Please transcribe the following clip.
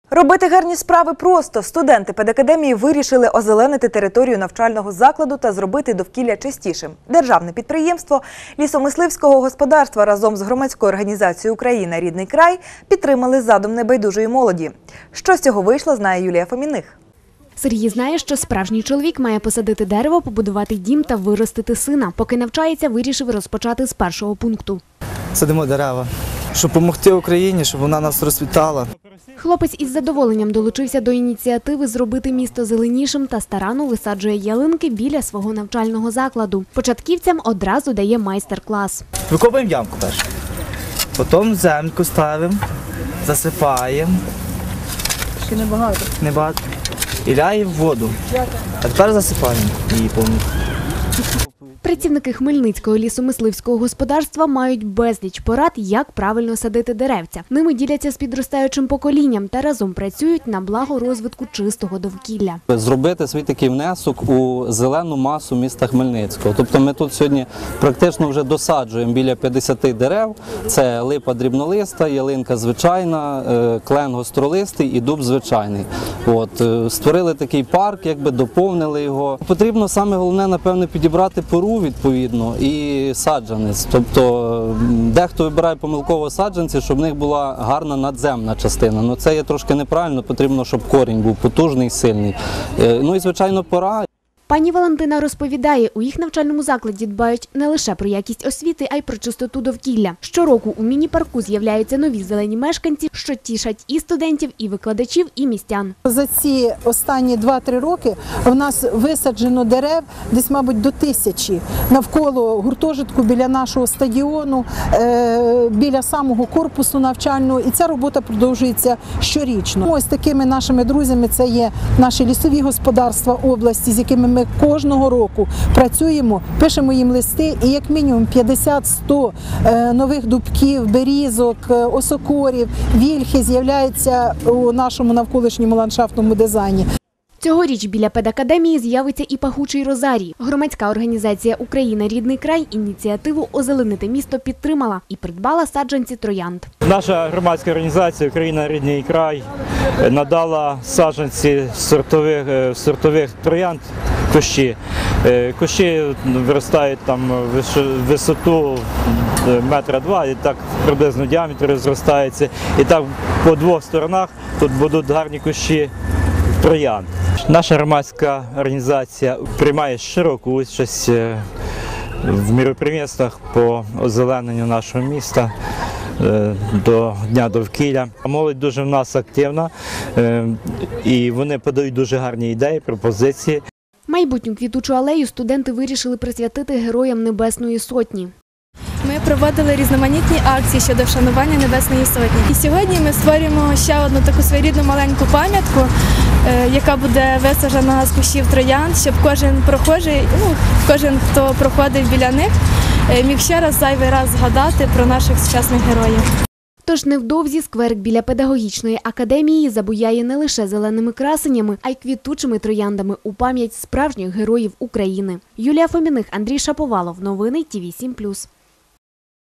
Робити гарні справи просто. Студенти педакадемії вирішили озеленити територію навчального закладу та зробити довкілля чистішим. Державне підприємство лісомисливського господарства разом з громадською організацією «Україна. Рідний край» підтримали задум небайдужої молоді. Що з цього вийшло, знає Юлія Фоміних. Сергій знає, що справжній чоловік має посадити дерево, побудувати дім та виростити сина. Поки навчається, вирішив розпочати з першого пункту. Садимо дерева, щоб допомогти Україні, щоб вона нас розцвітала. Хлопець із задоволенням долучився до ініціативи зробити місто зеленішим та старанно висаджує ялинки біля свого навчального закладу. Початківцям одразу дає майстер-клас. Викопуємо ямку перше, потім землю ставимо, засипаємо. Ще небагато. Небагато. І ляємо в воду. А тепер засипаємо її повністю. Працівники Хмельницького лісомисливського господарства мають безліч порад, як правильно садити деревця. Ними діляться з підростаючим поколінням та разом працюють на благо розвитку чистого довкілля. Зробити свій такий внесок у зелену масу міста Хмельницького. Тобто ми тут сьогодні практично вже досаджуємо біля 50 дерев. Це липа дрібнолиста, ялинка звичайна, клен гостролистий і дуб звичайний. Створили такий парк, доповнили його. Потрібно саме головне, напевно, підібрати пору відповідно і саджанець. Тобто дехто вибирає помилково саджанці, щоб в них була гарна надземна частина. Ну це є трошки неправильно, потрібно, щоб корінь був потужний, сильний. Ну і звичайно пора. Пані Валентина розповідає, у їх навчальному закладі дбають не лише про якість освіти, а й про чистоту довкілля. Щороку у міні-парку з'являються нові зелені мешканці, що тішать і студентів, і викладачів, і містян. За ці останні 2-3 роки в нас висаджено дерев десь, мабуть, до 1000 навколо гуртожитку, біля нашого стадіону, біля самого корпусу навчального. І ця робота продовжується щорічно. Ось такими нашими друзями це є наші лісові господарства області, з якими ми кожного року працюємо, пишемо їм листи, і як мінімум 50-100 нових дубків, берізок, осокорів, вільхи з'являються у нашому навколишньому ландшафтному дизайні. Цьогоріч біля педакадемії з'явиться і пахучий розарій. Громадська організація «Україна. Рідний край» ініціативу «Озеленити місто» підтримала і придбала саджанці троянд. Наша громадська організація «Україна. Рідний край» надала саджанці сортових троянд. Кущі виростають там в висоту 1,2 м, і так приблизно діаметр розростається. І так по двох сторонах тут будуть гарні кущі троянд. Наша громадська організація приймає широку участь в міроприємствах по озелененню нашого міста до Дня довкілля. Молодь дуже в нас активна і вони подають дуже гарні ідеї, пропозиції. Майбутню квітучу алею студенти вирішили присвятити героям Небесної Сотні. Ми проводили різноманітні акції щодо вшанування Небесної Сотні. І сьогодні ми створюємо ще одну таку своєрідну маленьку пам'ятку, яка буде висаджена з кущів троянд, щоб кожен прохожий, кожен, хто проходив біля них, міг ще раз зайвий раз згадати про наших сучасних героїв. Тож невдовзі скверик біля педагогічної академії забуяє не лише зеленими красенями, а й квітучими трояндами у пам'ять справжніх героїв України. Юлія Фоміних, Андрій Шаповалов. Новини ТІВІ 7+.